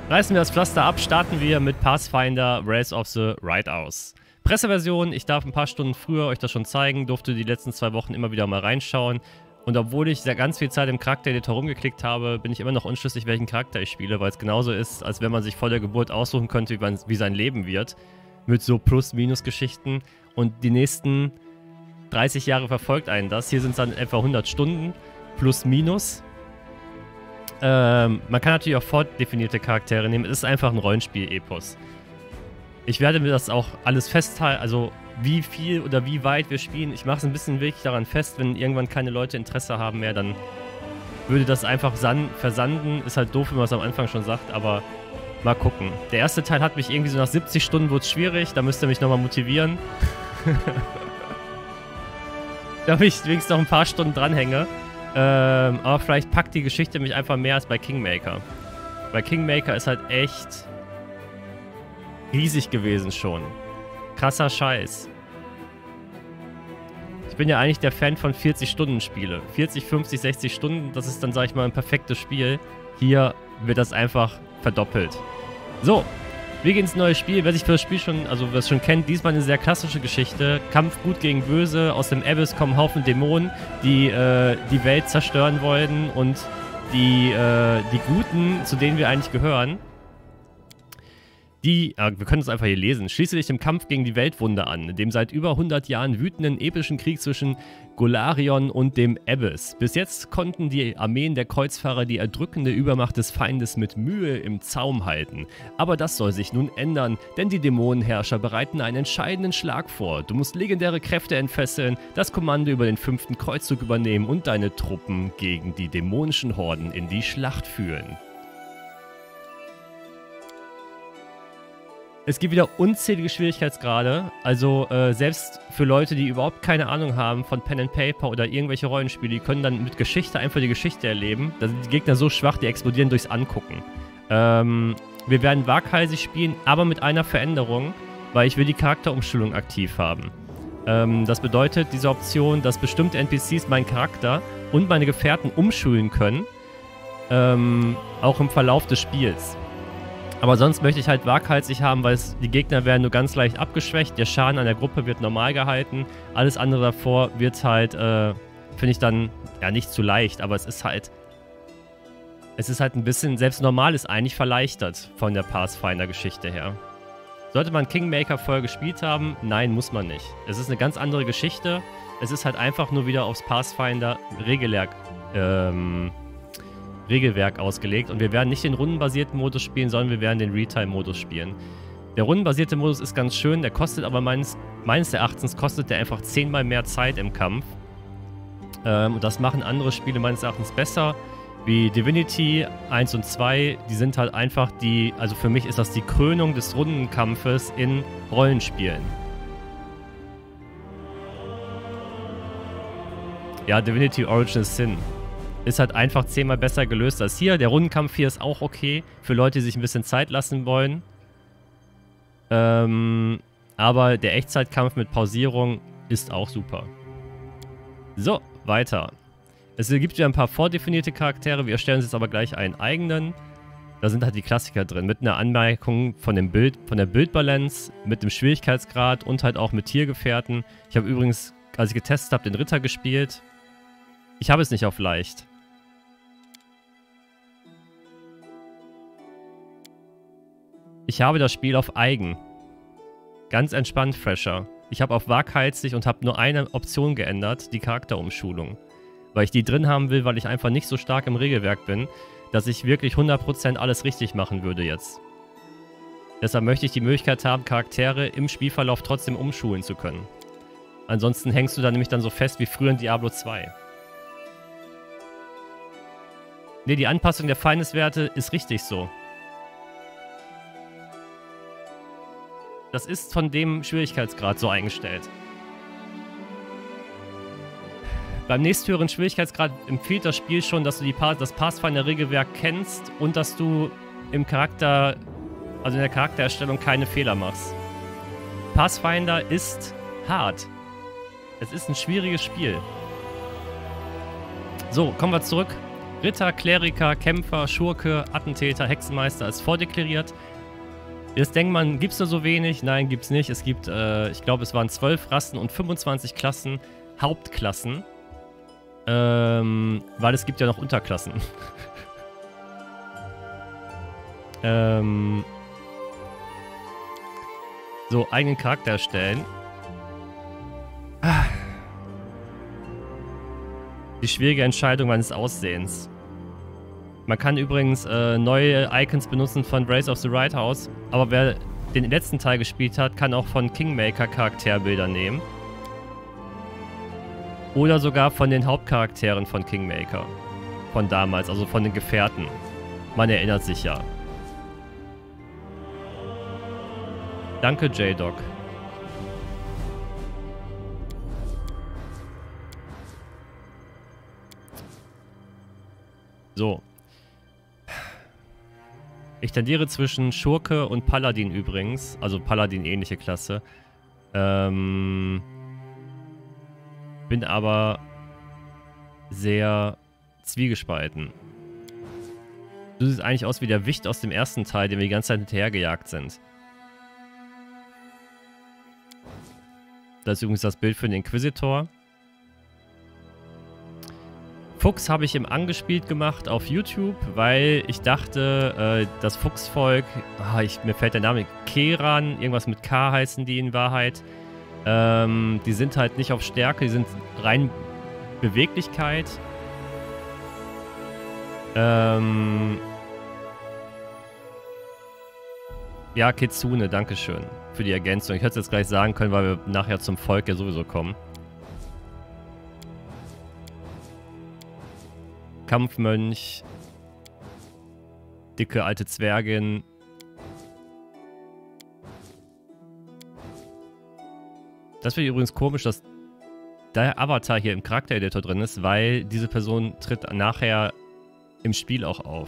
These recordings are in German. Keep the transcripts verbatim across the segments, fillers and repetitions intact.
Reißen wir das Pflaster ab, starten wir mit Pathfinder Wrath of the Rite aus. Presseversion, ich darf ein paar Stunden früher euch das schon zeigen, durfte die letzten zwei Wochen immer wieder mal reinschauen. Und obwohl ich sehr ganz viel Zeit im Charaktereditor rumgeklickt habe, bin ich immer noch unschlüssig, welchen Charakter ich spiele, weil es genauso ist, als wenn man sich vor der Geburt aussuchen könnte, wie, man, wie sein Leben wird. Mit so Plus-Minus-Geschichten. Und die nächsten dreißig Jahre verfolgt einen das. Hier sind es dann etwa hundert Stunden, plus minus. Ähm, man kann natürlich auch vordefinierte Charaktere nehmen. Es ist einfach ein Rollenspiel-Epos. Ich werde mir das auch alles festhalten, also wie viel oder wie weit wir spielen. Ich mache es ein bisschen wirklich daran fest, wenn irgendwann keine Leute Interesse haben mehr, dann würde das einfach versanden. Ist halt doof, wenn man es am Anfang schon sagt, aber mal gucken. Der erste Teil hat mich irgendwie so nach siebzig Stunden wurde es schwierig, da müsst ihr mich nochmal motivieren. Damit ich wenigstens noch ein paar Stunden dranhänge. Ähm, aber vielleicht packt die Geschichte mich einfach mehr als bei Kingmaker. Bei Kingmaker ist halt echt riesig gewesen schon. Krasser Scheiß. Ich bin ja eigentlich der Fan von vierzig Stunden Spiele. vierzig, fünfzig, sechzig Stunden, das ist dann, sag ich mal, ein perfektes Spiel. Hier wird das einfach verdoppelt. So, wir gehen ins neue Spiel. Wer sich für das Spiel schon, also wer es schon kennt, diesmal eine sehr klassische Geschichte. Kampf gut gegen böse. Aus dem Abyss kommen Haufen Dämonen, die äh, die Welt zerstören wollen und die, äh, die Guten, zu denen wir eigentlich gehören, die, äh, wir können es einfach hier lesen, schließe dich dem Kampf gegen die Weltwunder an, dem seit über hundert Jahren wütenden epischen Krieg zwischen Golarion und dem Abyss. Bis jetzt konnten die Armeen der Kreuzfahrer die erdrückende Übermacht des Feindes mit Mühe im Zaum halten. Aber das soll sich nun ändern, denn die Dämonenherrscher bereiten einen entscheidenden Schlag vor. Du musst legendäre Kräfte entfesseln, das Kommando über den fünften Kreuzzug übernehmen und deine Truppen gegen die dämonischen Horden in die Schlacht führen. Es gibt wieder unzählige Schwierigkeitsgrade, also äh, selbst für Leute, die überhaupt keine Ahnung haben von Pen and Paper oder irgendwelche Rollenspiele, die können dann mit Geschichte einfach die Geschichte erleben. Da sind die Gegner so schwach, die explodieren durchs Angucken. Ähm, wir werden waghalsig spielen, aber mit einer Veränderung, weil ich will die Charakterumschulung aktiv haben. Ähm, das bedeutet, diese Option, dass bestimmte N P Cs meinen Charakter und meine Gefährten umschulen können, ähm, auch im Verlauf des Spiels. Aber sonst möchte ich halt waghalsig haben, weil es, die Gegner werden nur ganz leicht abgeschwächt. Der Schaden an der Gruppe wird normal gehalten. Alles andere davor wird halt, äh, finde ich dann, ja nicht zu leicht, aber es ist halt, es ist halt ein bisschen, selbst normal ist eigentlich verleichtert von der Pathfinder-Geschichte her. Sollte man Kingmaker vorher gespielt haben? Nein, muss man nicht. Es ist eine ganz andere Geschichte. Es ist halt einfach nur wieder aufs Pathfinder-Regelwerk, ähm, Regelwerk ausgelegt und wir werden nicht den rundenbasierten Modus spielen, sondern wir werden den Realtime-Modus spielen. Der rundenbasierte Modus ist ganz schön, der kostet aber meines, meines Erachtens kostet der einfach zehnmal mehr Zeit im Kampf. Ähm, und das machen andere Spiele meines Erachtens besser, wie Divinity eins und zwei. Die sind halt einfach die, also für mich ist das die Krönung des Rundenkampfes in Rollenspielen. Ja, Divinity Origin Sin ist halt einfach zehnmal besser gelöst als hier. Der Rundenkampf hier ist auch okay, für Leute, die sich ein bisschen Zeit lassen wollen. Ähm, aber der Echtzeitkampf mit Pausierung ist auch super. So, weiter. Es gibt ja ein paar vordefinierte Charaktere, wir erstellen uns jetzt aber gleich einen eigenen. Da sind halt die Klassiker drin, mit einer Anmerkung von dem Bild, von der Bildbalance, mit dem Schwierigkeitsgrad und halt auch mit Tiergefährten. Ich habe übrigens, als ich getestet habe, den Ritter gespielt. Ich habe es nicht auf leicht. Ich habe das Spiel auf eigen. Ganz entspannt, Fresher. Ich habe auf waghalsig und habe nur eine Option geändert, die Charakterumschulung. Weil ich die drin haben will, weil ich einfach nicht so stark im Regelwerk bin, dass ich wirklich hundert Prozent alles richtig machen würde jetzt. Deshalb möchte ich die Möglichkeit haben, Charaktere im Spielverlauf trotzdem umschulen zu können. Ansonsten hängst du da nämlich dann so fest wie früher in Diablo zwei. Ne, die Anpassung der Feindeswerte ist richtig so. Das ist von dem Schwierigkeitsgrad so eingestellt. Beim nächsthöheren Schwierigkeitsgrad empfiehlt das Spiel schon, dass du die pa das Pathfinder-Regelwerk kennst und dass du im Charakter, also in der Charaktererstellung keine Fehler machst. Pathfinder ist hart. Es ist ein schwieriges Spiel. So, kommen wir zurück. Ritter, Kleriker, Kämpfer, Schurke, Attentäter, Hexenmeister ist vordeklariert. Jetzt denkt man, gibt es nur so wenig? Nein, gibt es nicht. Es gibt, äh, ich glaube, es waren zwölf Rassen und fünfundzwanzig Klassen, Hauptklassen. Ähm, weil es gibt ja noch Unterklassen. ähm, so, eigenen Charakter erstellen. Die schwierige Entscheidung meines Aussehens. Man kann übrigens äh, neue Icons benutzen von Race of the Right House, aber wer den letzten Teil gespielt hat, kann auch von Kingmaker Charakterbilder nehmen. Oder sogar von den Hauptcharakteren von Kingmaker. Von damals, also von den Gefährten. Man erinnert sich ja. Danke, J-Doc. So. Ich tendiere zwischen Schurke und Paladin übrigens. Also Paladin-ähnliche Klasse. Ähm, bin aber sehr zwiegespalten. Du siehst eigentlich aus wie der Wicht aus dem ersten Teil, dem wir die ganze Zeit hinterhergejagt sind. Das ist übrigens das Bild für den Inquisitor. Fuchs habe ich im Angespielt gemacht auf YouTube, weil ich dachte, äh, das Fuchsvolk, ah, ich, mir fällt der Name, Keran, irgendwas mit K heißen die in Wahrheit, ähm, die sind halt nicht auf Stärke, die sind rein Beweglichkeit. Ähm, ja, Kitsune, dankeschön für die Ergänzung. Ich hätte es jetzt gleich sagen können, weil wir nachher zum Volk ja sowieso kommen. Kampfmönch, dicke alte Zwergin. Das finde ich übrigens komisch, dass der Avatar hier im Charaktereditor drin ist, weil diese Person tritt nachher im Spiel auch auf.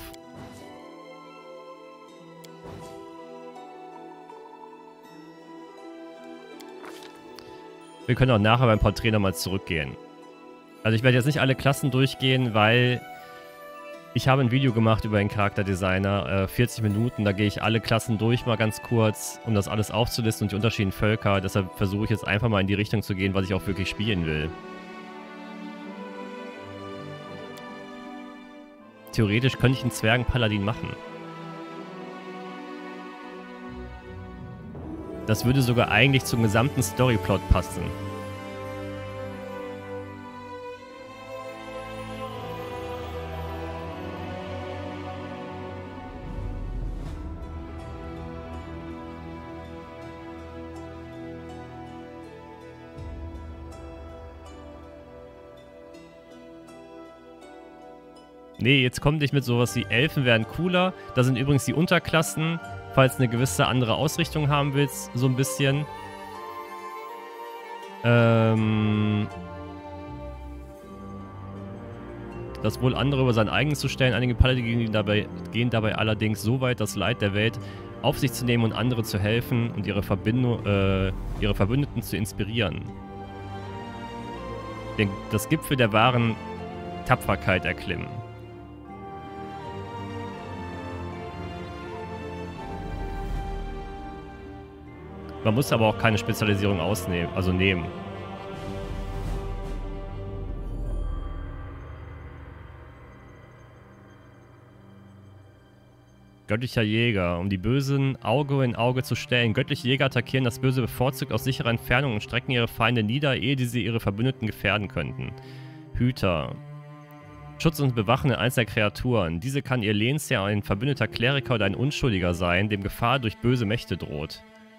Wir können auch nachher beim Porträt nochmal zurückgehen. Also ich werde jetzt nicht alle Klassen durchgehen, weil ich habe ein Video gemacht über den Charakterdesigner, äh, vierzig Minuten, da gehe ich alle Klassen durch mal ganz kurz, um das alles aufzulisten und die unterschiedlichen Völker. Deshalb versuche ich jetzt einfach mal in die Richtung zu gehen, was ich auch wirklich spielen will. Theoretisch könnte ich einen Zwergenpaladin machen. Das würde sogar eigentlich zum gesamten Storyplot passen. Nee, jetzt kommt nicht mit sowas wie Elfen wären cooler. Da sind übrigens die Unterklassen, falls eine gewisse andere Ausrichtung haben willst, so ein bisschen. Ähm... Das wohl andere über sein eigenes zu stellen. Einige Paladine gehen dabei, gehen dabei allerdings so weit, das Leid der Welt auf sich zu nehmen und andere zu helfen und ihre, Verbindung, äh, ihre Verbündeten zu inspirieren. Den, das Gipfel der wahren Tapferkeit erklimmen. Man muss aber auch keine Spezialisierung ausnehmen, also nehmen. Göttlicher Jäger. Um die Bösen Auge in Auge zu stellen. Göttliche Jäger attackieren das Böse bevorzugt aus sicherer Entfernung und strecken ihre Feinde nieder, ehe diese ihre Verbündeten gefährden könnten. Hüter. Schutz und Bewachen einzelner Kreaturen. Diese kann ihr Lehnsherr, ein verbündeter Kleriker oder ein Unschuldiger sein, dem Gefahr durch böse Mächte droht.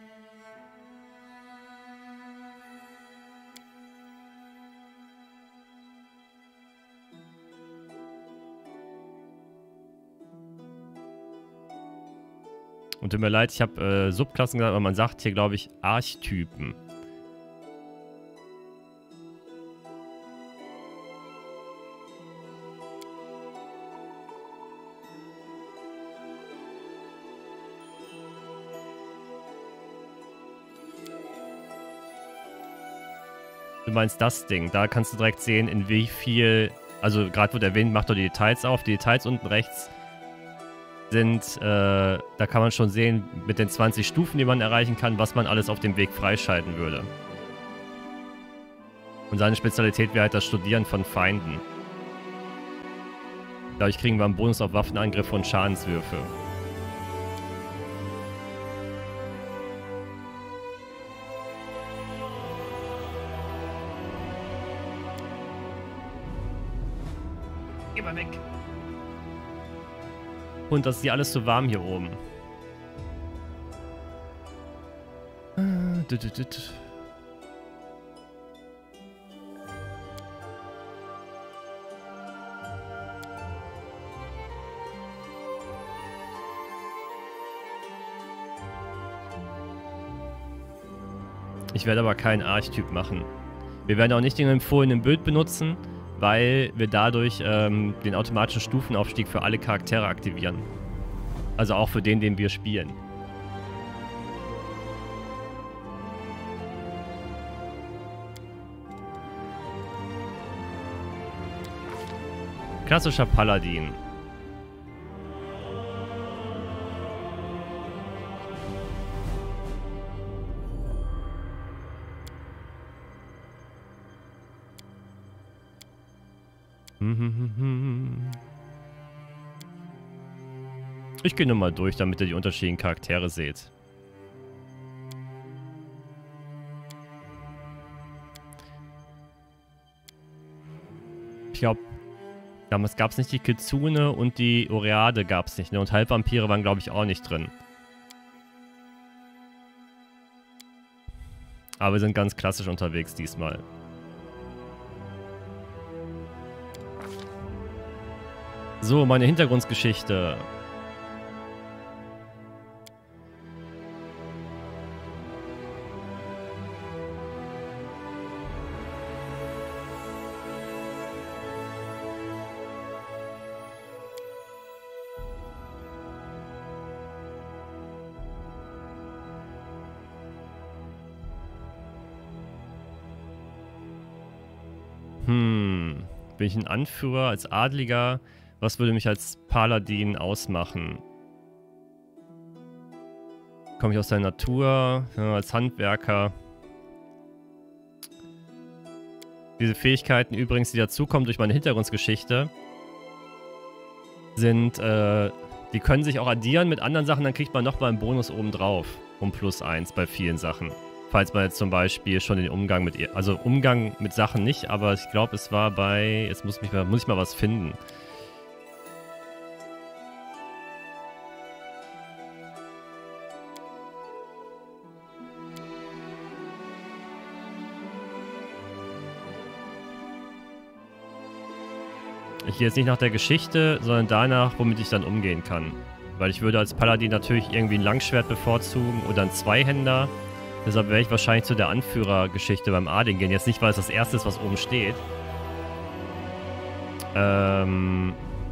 Und tut mir leid, ich habe äh, Subklassen gesagt, aber man sagt hier, glaube ich, Archetypen. Du meinst das Ding. Da kannst du direkt sehen, in wie viel Also gerade wird erwähnt, macht doch die Details auf. Die Details unten rechts sind, äh, da kann man schon sehen, mit den zwanzig Stufen, die man erreichen kann, was man alles auf dem Weg freischalten würde. Und seine Spezialität wäre halt das Studieren von Feinden. Dadurch kriegen wir einen Bonus auf Waffenangriffe und Schadenswürfe. Geh mal weg. Und das ist ja alles so warm hier oben. Ich werde aber keinen Archetyp machen. Wir werden auch nicht den empfohlenen Bild benutzen, weil wir dadurch ähm, den automatischen Stufenaufstieg für alle Charaktere aktivieren. Also auch für den, den wir spielen. Klassischer Paladin. Ich gehe nur mal durch, damit ihr die unterschiedlichen Charaktere seht. Ich glaube, damals gab es nicht die Kitsune und die Oreade gab es nicht. Ne? Und Halbvampire waren, glaube ich, auch nicht drin. Aber wir sind ganz klassisch unterwegs diesmal. So, meine Hintergrundgeschichte. Hm, bin ich ein Anführer als Adliger? Was würde mich als Paladin ausmachen? Komme ich aus der Natur? Ja, als Handwerker? Diese Fähigkeiten übrigens, die dazukommen durch meine Hintergrundgeschichte, sind, äh, die können sich auch addieren mit anderen Sachen, dann kriegt man nochmal einen Bonus obendrauf. Um plus eins bei vielen Sachen. Falls man jetzt zum Beispiel schon den Umgang mit ihr, also Umgang mit Sachen nicht, aber ich glaube, es war bei, jetzt muss, mich mal, muss ich mal was finden. Ich gehe jetzt nicht nach der Geschichte, sondern danach, womit ich dann umgehen kann. Weil ich würde als Paladin natürlich irgendwie ein Langschwert bevorzugen oder einen Zweihänder. Deshalb werde ich wahrscheinlich zu der Anführergeschichte beim Adin gehen. Jetzt nicht, weil es das erste ist, was oben steht. Ähm...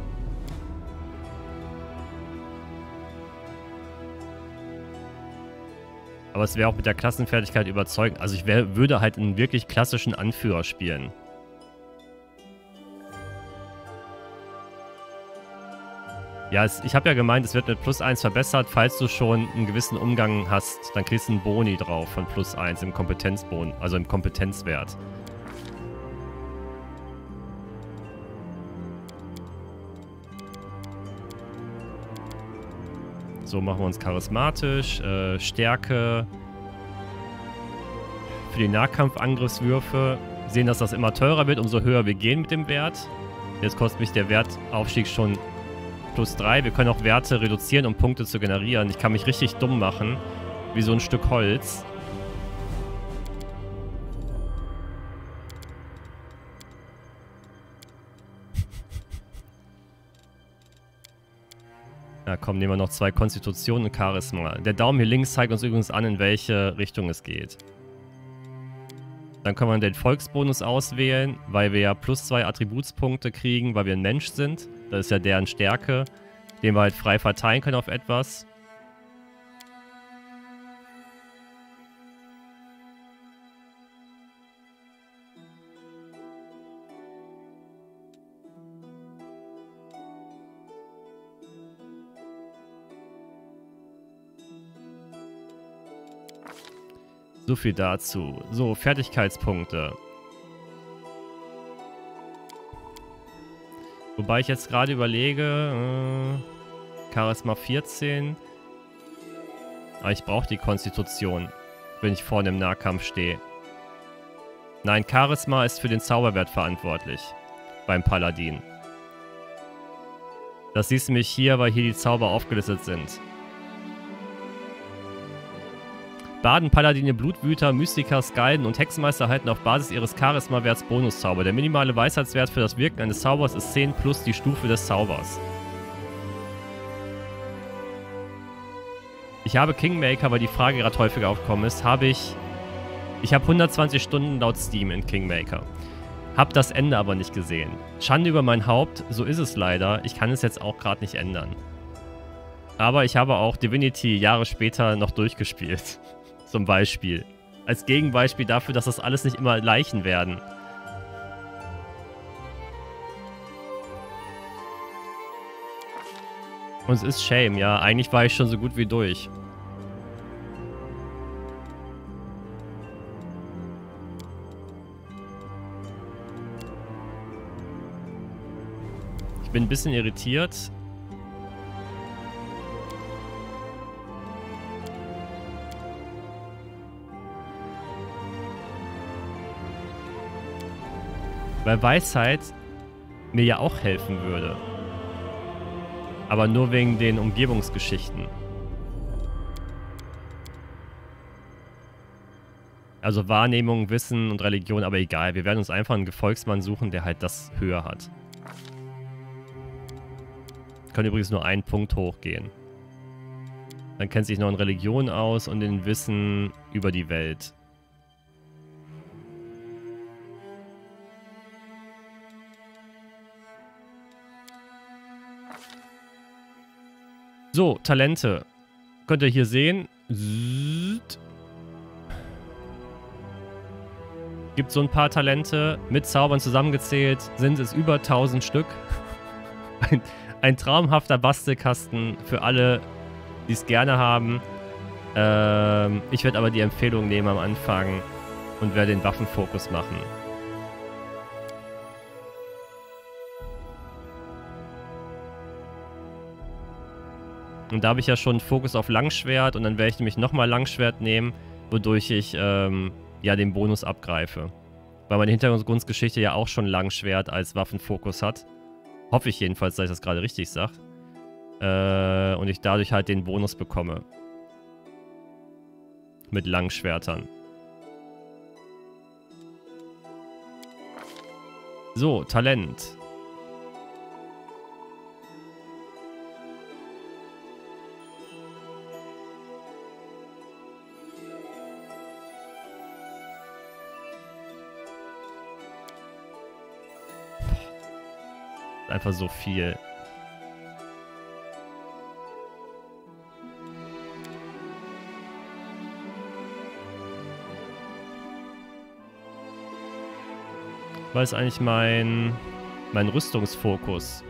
Aber es wäre auch mit der Klassenfertigkeit überzeugend. Also ich wär, würde halt einen wirklich klassischen Anführer spielen. Ja, es, ich habe ja gemeint, es wird mit plus eins verbessert. Falls du schon einen gewissen Umgang hast, dann kriegst du einen Boni drauf von plus eins im Kompetenzboni, also im Kompetenzwert. So, machen wir uns charismatisch, äh, Stärke. Für die Nahkampfangriffswürfe sehen, dass das immer teurer wird, umso höher wir gehen mit dem Wert. Jetzt kostet mich der Wertaufstieg schon plus drei. Wir können auch Werte reduzieren, um Punkte zu generieren. Ich kann mich richtig dumm machen, wie so ein Stück Holz. Ja, komm, nehmen wir noch zwei Konstitution und Charisma. Der Daumen hier links zeigt uns übrigens an, in welche Richtung es geht. Dann können wir den Volksbonus auswählen, weil wir ja plus zwei Attributspunkte kriegen, weil wir ein Mensch sind. Das ist ja deren Stärke, den wir halt frei verteilen können auf etwas. So viel dazu. So, Fertigkeitspunkte. Wobei ich jetzt gerade überlege, äh, Charisma vierzehn. Aber ich brauche die Konstitution, wenn ich vorne im Nahkampf stehe. Nein, Charisma ist für den Zauberwert verantwortlich. Beim Paladin. Das siehst du nämlich hier, weil hier die Zauber aufgelistet sind. Baden, Paladine, Blutwüter, Mystiker, Skalden und Hexenmeister erhalten auf Basis ihres Charisma-Werts Bonuszauber. Der minimale Weisheitswert für das Wirken eines Zaubers ist zehn plus die Stufe des Zaubers. Ich habe Kingmaker, weil die Frage gerade häufiger aufgekommen ist, habe ich... Ich habe hundertzwanzig Stunden laut Steam in Kingmaker. Hab das Ende aber nicht gesehen. Schande über mein Haupt, so ist es leider. Ich kann es jetzt auch gerade nicht ändern. Aber ich habe auch Divinity Jahre später noch durchgespielt. Zum Beispiel. Als Gegenbeispiel dafür, dass das alles nicht immer Leichen werden. Und es ist Shame, ja. Eigentlich war ich schon so gut wie durch. Ich bin ein bisschen irritiert. Weil Weisheit mir ja auch helfen würde. Aber nur wegen den Umgebungsgeschichten. Also Wahrnehmung, Wissen und Religion, aber egal. Wir werden uns einfach einen Gefolgsmann suchen, der halt das höher hat. Können übrigens nur einen Punkt hochgehen. Dann kennt sich noch in Religion aus und in Wissen über die Welt. So, Talente. Könnt ihr hier sehen. Gibt so ein paar Talente. Mit Zaubern zusammengezählt sind es über tausend Stück. Ein, ein traumhafter Bastelkasten für alle, die es gerne haben. Ähm, ich werde aber die Empfehlung nehmen am Anfang und werde den Waffenfokus machen. Und da habe ich ja schon Fokus auf Langschwert und dann werde ich nämlich nochmal Langschwert nehmen, wodurch ich ähm, ja den Bonus abgreife. Weil meine Hintergrundgeschichte ja auch schon Langschwert als Waffenfokus hat. Hoffe ich jedenfalls, dass ich das gerade richtig sage. Äh, und ich dadurch halt den Bonus bekomme. Mit Langschwertern. So, Talent. Einfach so viel. Was ist eigentlich mein, mein Rüstungsfokus?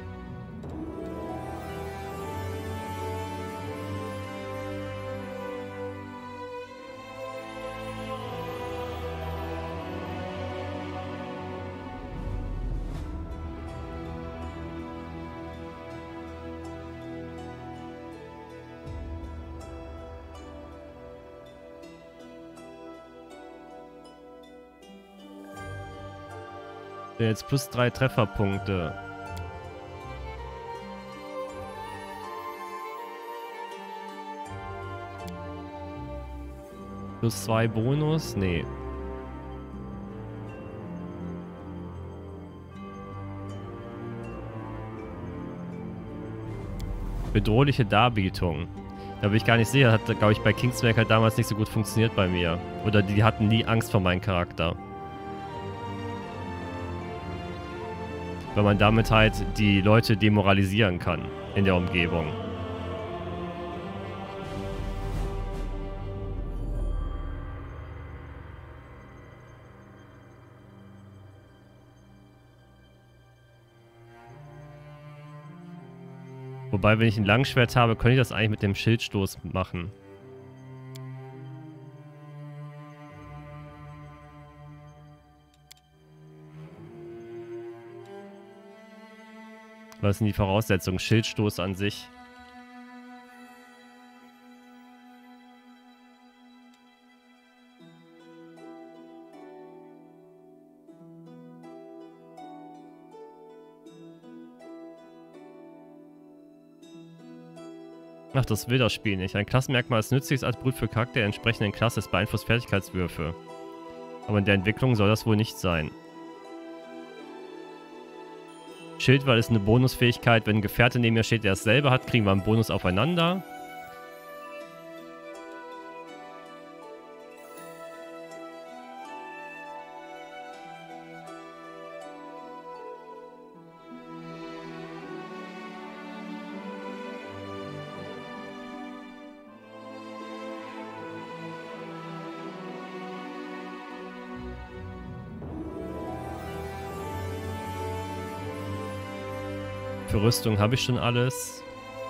Jetzt plus drei Trefferpunkte. Plus zwei Bonus? Nee. Bedrohliche Darbietung. Da bin ich gar nicht sicher. Hat, glaube ich, bei Kingsmaker damals nicht so gut funktioniert bei mir. Oder die hatten nie Angst vor meinem Charakter. Weil man damit halt die Leute demoralisieren kann in der Umgebung. Wobei, wenn ich ein Langschwert habe, könnte ich das eigentlich mit dem Schildstoß machen. Was sind die Voraussetzungen? Schildstoß an sich. Ach, das will das Spiel nicht. Ein Klassenmerkmal ist nützliches Attribut für Charakter der entsprechenden Klasse. Es beeinflusst Fertigkeitswürfe. Aber in der Entwicklung soll das wohl nicht sein. Schildwahl ist eine Bonusfähigkeit. Wenn ein Gefährte neben mir steht, der dasselbe hat, kriegen wir einen Bonus aufeinander. Für Rüstung habe ich schon alles.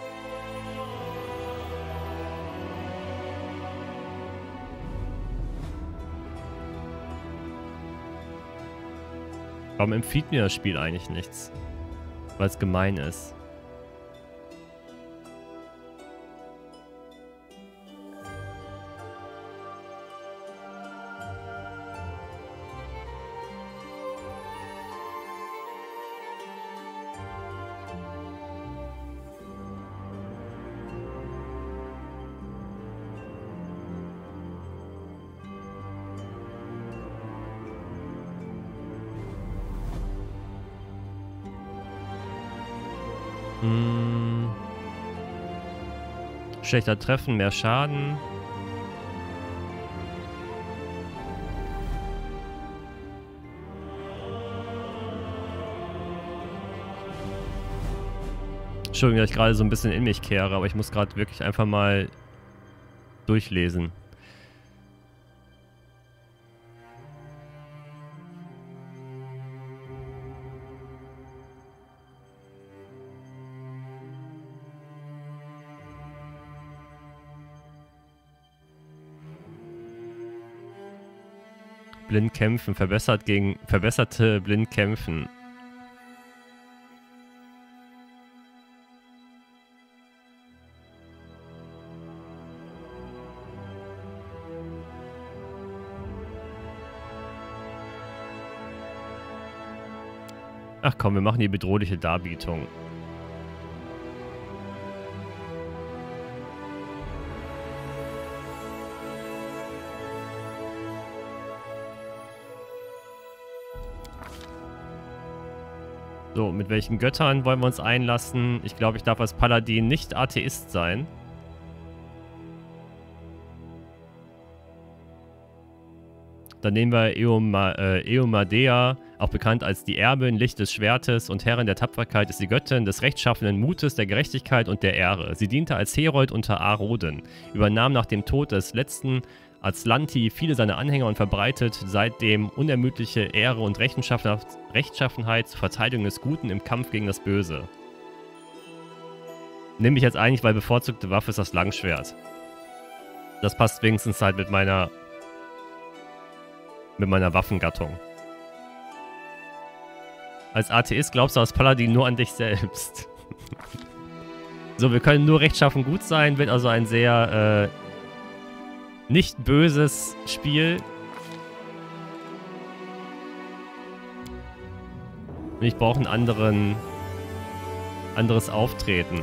Warum empfiehlt mir das Spiel eigentlich nichts? Weil es gemein ist. Hm. Schlechter Treffen, mehr Schaden. Entschuldigung, dass ich gerade so ein bisschen in mich kehre, aber ich muss gerade wirklich einfach mal durchlesen. Blind kämpfen, verbessert gegen verbesserte blind kämpfen. Ach komm, wir machen die bedrohliche Darbietung. So, mit welchen Göttern wollen wir uns einlassen? Ich glaube, ich darf als Paladin nicht Atheist sein. Dann nehmen wir Eoma, äh, Eomadea, auch bekannt als die Erbin, Licht des Schwertes und Herrin der Tapferkeit, ist die Göttin des rechtschaffenen Mutes, der Gerechtigkeit und der Ehre. Sie diente als Herold unter Aroden, übernahm nach dem Tod des letzten Azlanti viele seiner Anhänger und verbreitet seitdem unermüdliche Ehre und Rechtschaffenheit zur Verteidigung des Guten im Kampf gegen das Böse. Nehme ich jetzt eigentlich, weil bevorzugte Waffe ist das Langschwert. Das passt wenigstens halt mit meiner mit meiner Waffengattung. Als Atheist glaubst du als Paladin nur an dich selbst. So, wir können nur rechtschaffen gut sein, wird also ein sehr äh, nicht böses Spiel. Und ich brauche ein anderen, anderes Auftreten.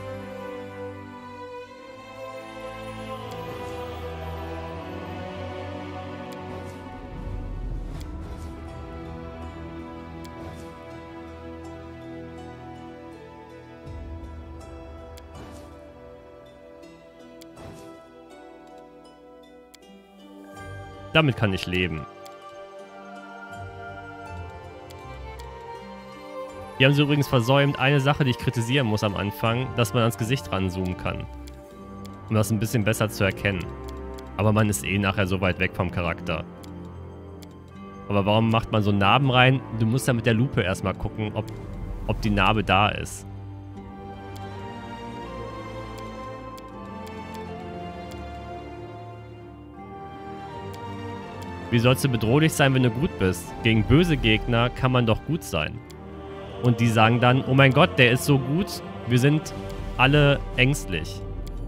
Damit kann ich leben. Die haben sie übrigens versäumt, eine Sache, die ich kritisieren muss am Anfang, dass man ans Gesicht ranzoomen kann. Um das ein bisschen besser zu erkennen. Aber man ist eh nachher so weit weg vom Charakter. Aber warum macht man so Narben rein? Du musst ja mit der Lupe erstmal gucken, ob, ob die Narbe da ist. Wie sollst du bedrohlich sein, wenn du gut bist? Gegen böse Gegner kann man doch gut sein. Und die sagen dann, oh mein Gott, der ist so gut, wir sind alle ängstlich.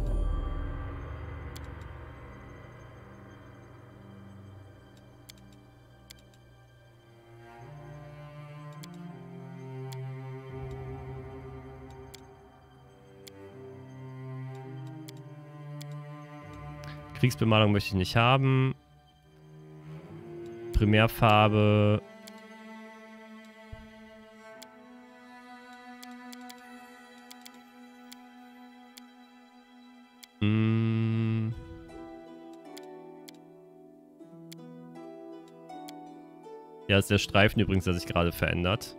Kriegsbemalung möchte ich nicht haben. Primärfarbe. Hm. Ja, ist der Streifen übrigens, der sich gerade verändert.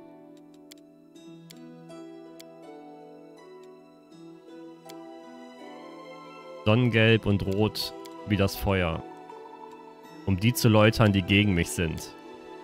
Sonnengelb und Rot wie das Feuer. Um die zu läutern, die gegen mich sind.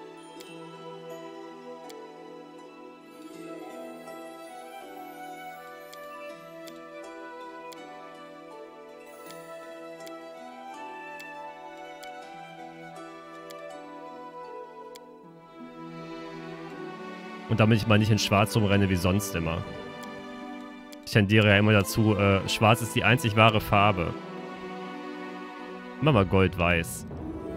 Und damit ich mal nicht in Schwarz rumrenne wie sonst immer. Ich tendiere ja immer dazu, äh, Schwarz ist die einzig wahre Farbe. Immer mal Gold-Weiß.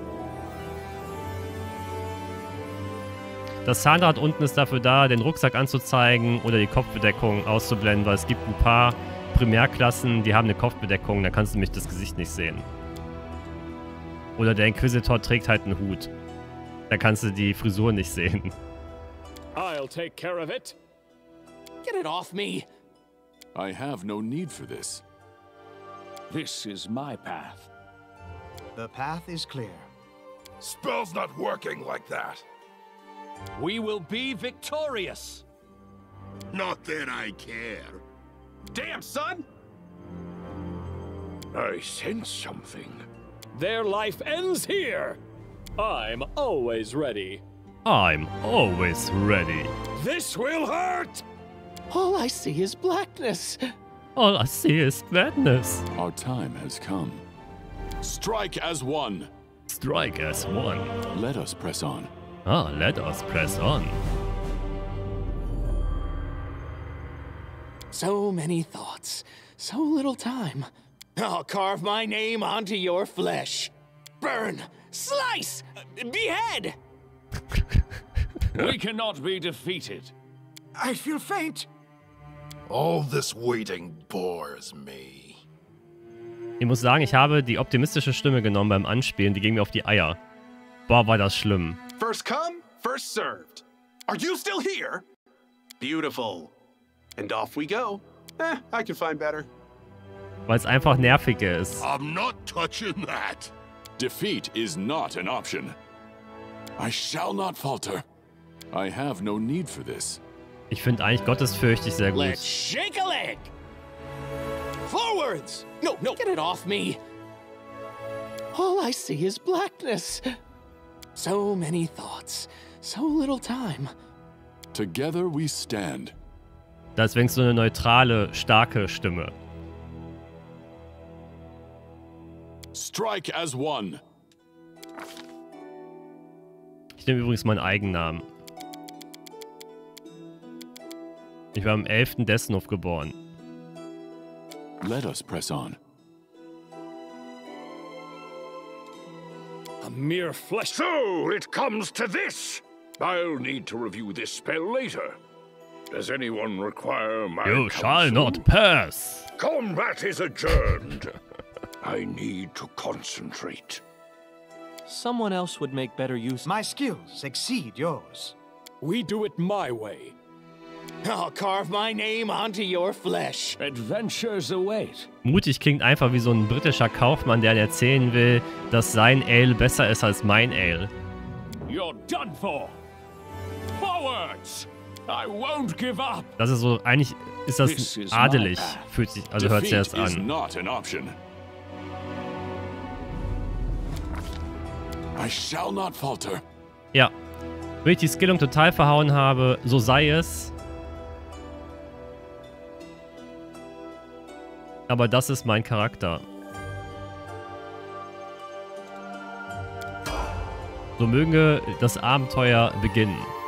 Das Zahnrad unten ist dafür da, den Rucksack anzuzeigen oder die Kopfbedeckung auszublenden, weil es gibt ein paar Primärklassen, die haben eine Kopfbedeckung, da kannst du mich das Gesicht nicht sehen. Oder der Inquisitor trägt halt einen Hut. Da kannst du die Frisur nicht sehen. I'll take care of it. Get it off me. I have no need for this. This is my path. The path is clear. Spell's not working like that. We will be victorious. Not that I care. Damn, son! I sense something. Their life ends here. I'm always ready. I'm always ready. This will hurt! All I see is blackness. All I see is madness. Our time has come. Strike as one. Strike as one. Let us press on. Ah, let us press on. So many thoughts, so little time. I'll carve my name onto your flesh. Burn, slice, behead! We cannot be defeated. I feel faint. All this waiting bores me. Ich muss sagen, ich habe die optimistische Stimme genommen beim Anspielen, die ging mir auf die Eier. Boah, war das schlimm. First come, first served. Are you still here? Beautiful. And off we go. Eh, I can find better. Weil es einfach nervig ist. I'm not touching that. Defeat is not an option. I shall not falter. I have no need for this. Ich finde eigentlich gottesfürchtig sehr gut. Let's shake a leg! Forwards! No, no, get it off me! All I see is blackness. So many thoughts, so little time. Together we stand. Da ist wenigstens so eine neutrale, starke Stimme. Strike as one. Ich nehme übrigens meinen Eigennamen. Ich war am elften Desnov geboren. Let us press on. A mere flesh. So it comes to this. I'll need to review this spell later. Does anyone require my You counsel? shall not pass. Combat is adjourned. I need to concentrate. Someone else would make better use. My skills exceed yours. We do it my way. I'll carve my name onto your flesh. Adventures await. Mutig klingt einfach wie so ein britischer Kaufmann, der erzählen will, dass sein Ale besser ist als mein Ale. You're done for. Forwards! I won't give up. Das ist so, eigentlich ist das This is adelig, my path. fühlt sich, also hört sich das Defeat is an. not an option. I shall not falter. Ja. Wenn ich die Skillung total verhauen habe, so sei es. Aber das ist mein Charakter. So möge das Abenteuer beginnen.